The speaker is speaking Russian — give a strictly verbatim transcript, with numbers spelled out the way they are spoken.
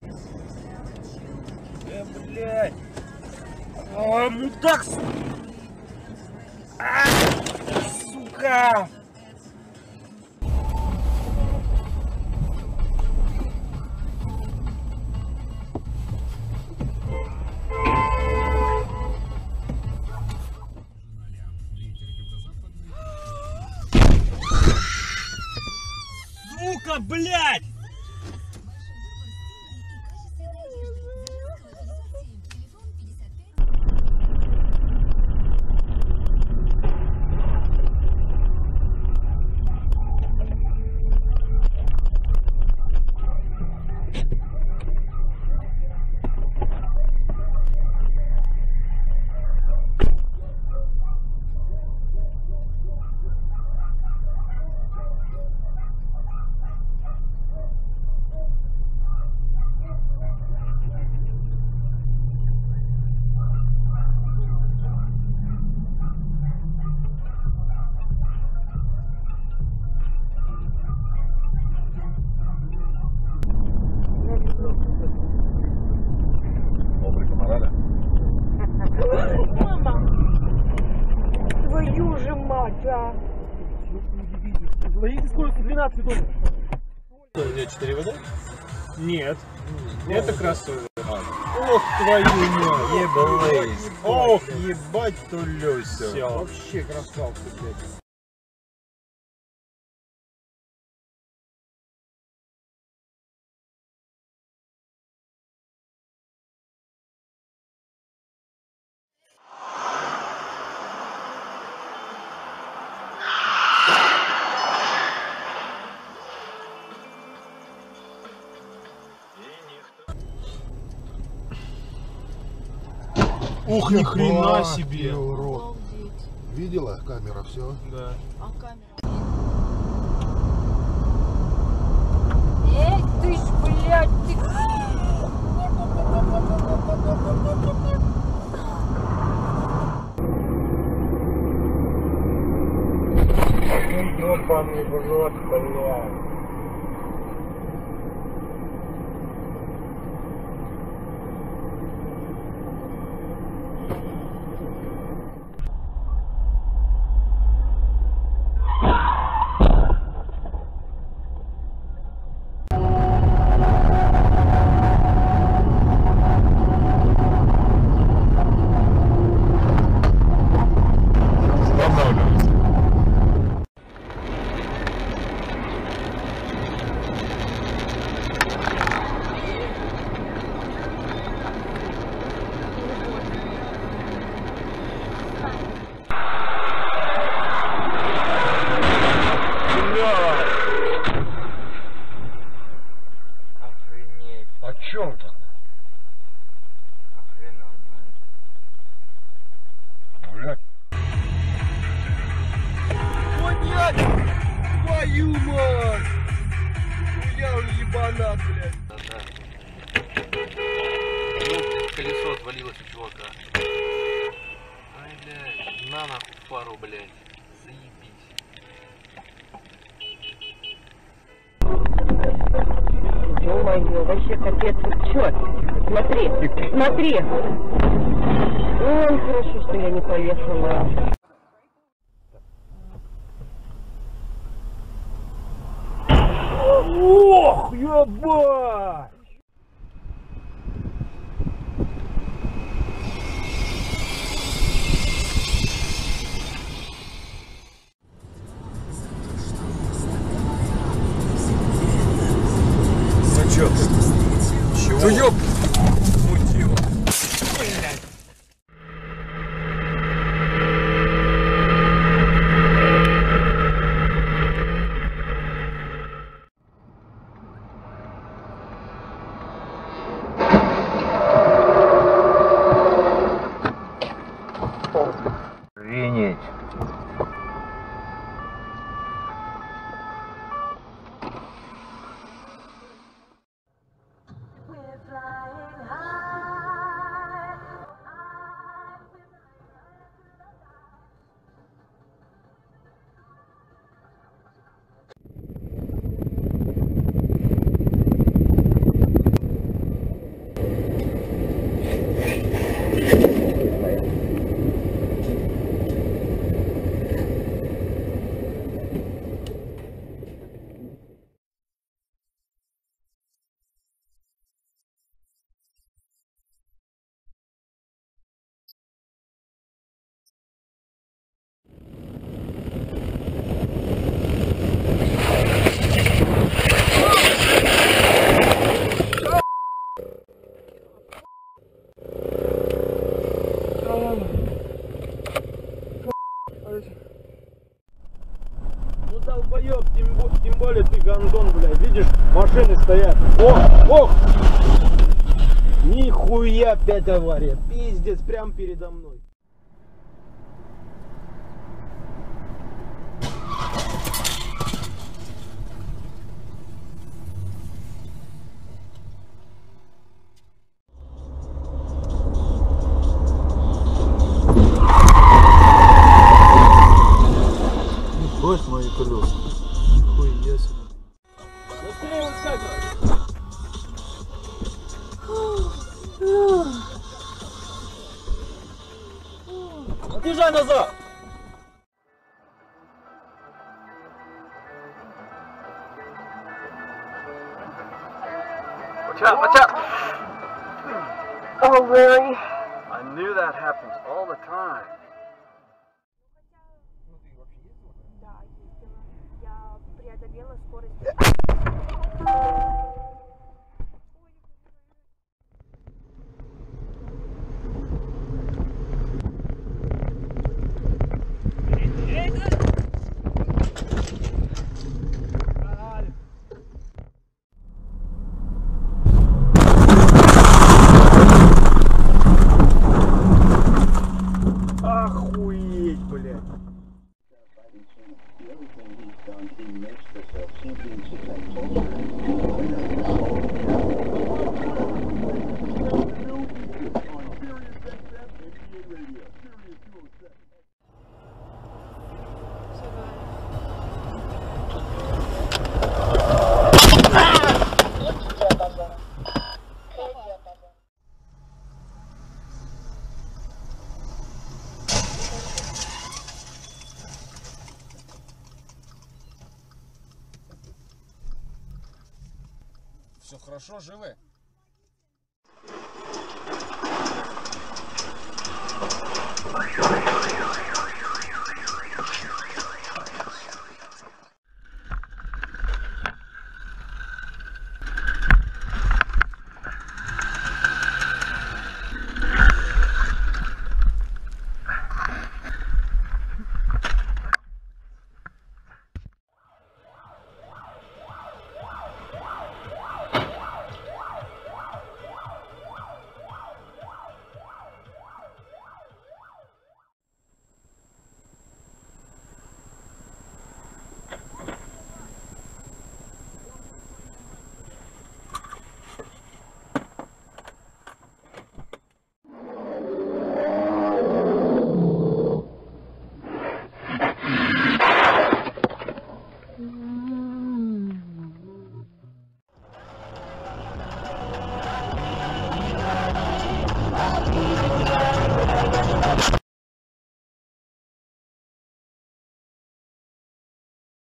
Э, блядь. О, мудак, сука. А, сука. Сука, блядь! Твою же мать, а! Ловите скорость двенадцать тонн. У нее четыре вэ дэ? Нет. Ну, это кроссовер. Ох, твою мать! Еблейс. Ох, ебать тулюсю. Все. Вообще красавцы, блядь. Ух, ни хрена себе. Урод. Видела камера все? Да. А камера? Эй, ты ж, блядь, ты... Ёбаный в рот, блядь. О чем то? Блядь. Понять! Твою мать! Я ебанат, блядь. Ну, колесо отвалилось у чувака. Ай, блядь, на нахуй пару, блядь. Заебись. Ё-моё, вообще капец, чё? Смотри, смотри. Ой, хорошо, что я не повешала. Ох, ебать! Ну чё ты? Чего? Ну ёб! Мутило. Блядь. Охренеть. We're flying. Ну долбоёб, тем, тем более ты гондон, блядь, видишь, машины стоят. Ох, ох! Нихуя опять авария, пиздец, прям передо мной. Брось мои колеса. Хуя себе. Быстрее выскакивай. Отъезжай назад. Watch out, watch out! Oh, really? I knew that happens all the time. Да, ездила. Я преодолела скорость. Охуеть, блядь. Все хорошо, живы?